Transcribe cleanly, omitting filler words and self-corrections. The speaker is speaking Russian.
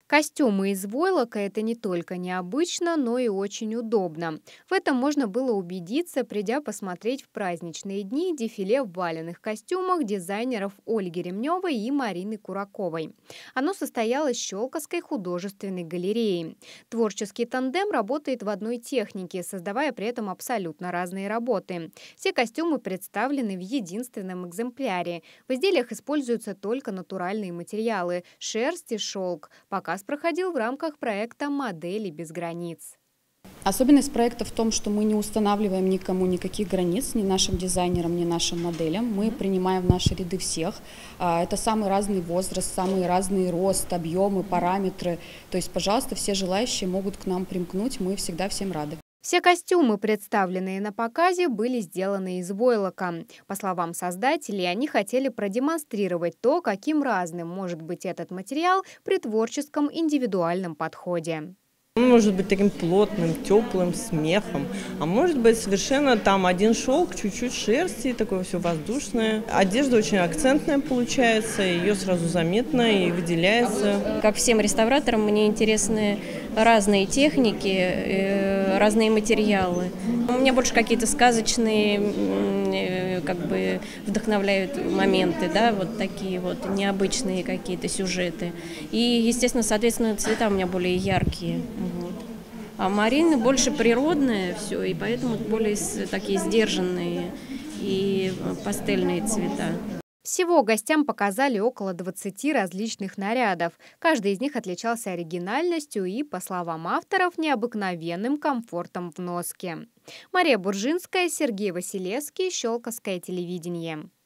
Костюмы из войлока – это не только необычно, но и очень удобно. В этом можно было убедиться, придя посмотреть в праздничные дни дефиле в валенных костюмах дизайнеров Ольги Ремневой и Марины Кураковой. Оно состоялось в Щелковской художественной галерее. Творческий тандем работает в одной технике, создавая при этом абсолютно разные работы. Все костюмы представлены в единственном экземпляре. В изделиях используются только натуральные материалы – шерсть и шелк. Показ проходил в рамках проекта «Модели без границ». Особенность проекта в том, что мы не устанавливаем никому никаких границ, ни нашим дизайнерам, ни нашим моделям. Мы принимаем в наши ряды всех. Это самый разный возраст, самый разный рост, объемы, параметры. То есть, пожалуйста, все желающие могут к нам примкнуть, мы всегда всем рады. Все костюмы, представленные на показе, были сделаны из войлока. По словам создателей, они хотели продемонстрировать то, каким разным может быть этот материал при творческом индивидуальном подходе. Он может быть таким плотным, теплым, с мехом, а может быть совершенно там один шелк, чуть-чуть шерсти, такое все воздушное. Одежда очень акцентная получается, ее сразу заметно и выделяется. Как всем реставраторам, мне интересны разные техники, разные материалы. У меня больше какие-то сказочные, как бы вдохновляют моменты, да, вот такие вот необычные какие-то сюжеты. И, естественно, соответственно, цвета у меня более яркие. Вот. А Марины больше природное все, и поэтому более такие сдержанные и пастельные цвета. Всего гостям показали около 20 различных нарядов. Каждый из них отличался оригинальностью и, по словам авторов, необыкновенным комфортом в носке. Мария Буржинская, Сергей Василевский, Щелковское телевидение.